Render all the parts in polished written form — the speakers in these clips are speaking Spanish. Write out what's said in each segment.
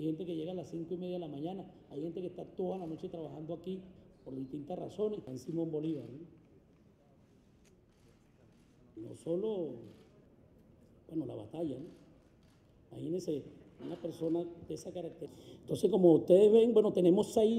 gente que llega a las 5:30 de la mañana, hay gente que está toda la noche trabajando aquí por distintas razones. En Simón Bolívar, no solo, bueno, la batalla, ¿no? Imagínense una persona de esa característica. Entonces, como ustedes ven, bueno, tenemos 6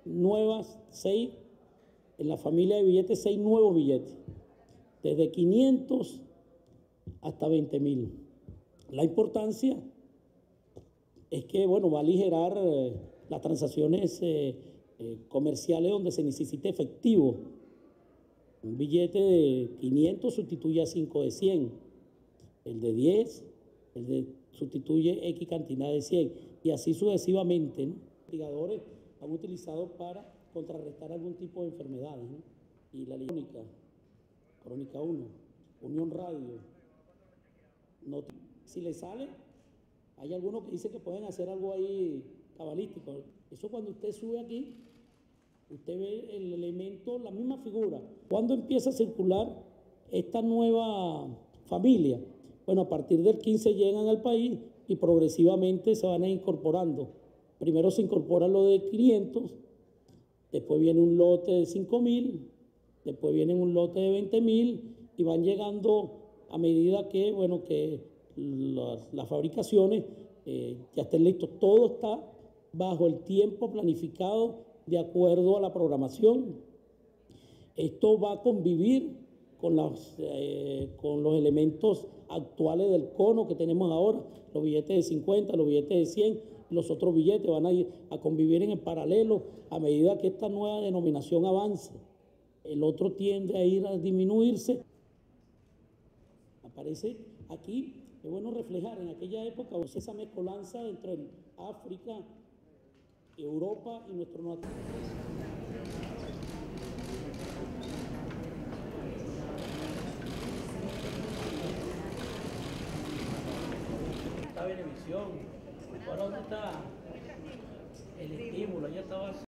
en la familia de billetes, 6 nuevos billetes, desde 500 hasta 20.000. La importancia es que, bueno, va a aligerar las transacciones comerciales donde se necesite efectivo. Un billete de 500 sustituye a 5 de 100. El de 10, sustituye X cantidad de 100. Y así sucesivamente, ¿no? Los investigadores han utilizado para contrarrestar algún tipo de enfermedades, ¿no? Y la Crónica 1, Unión Radio. Si le sale, hay algunos que dicen que pueden hacer algo ahí cabalístico. Eso cuando usted sube aquí, usted ve el elemento, la misma figura. ¿Cuándo empieza a circular esta nueva familia? Bueno, a partir del 15 llegan al país y progresivamente se van a ir incorporando. Primero se incorpora lo de 500, después viene un lote de 5.000, después viene un lote de 20.000 y van llegando a medida que, bueno, que las fabricaciones ya estén listos. Todo está bajo el tiempo planificado de acuerdo a la programación. Esto va a convivir con los elementos actuales del cono que tenemos ahora, los billetes de 50, los billetes de 100, los otros billetes van a ir a convivir en el paralelo a medida que esta nueva denominación avance. El otro tiende a ir a disminuirse. Aparece aquí, es bueno reflejar en aquella época esa mezcolanza entre África, Europa y nuestro norte. Está Venevisión, ahora dónde está el estímulo, ya estaba.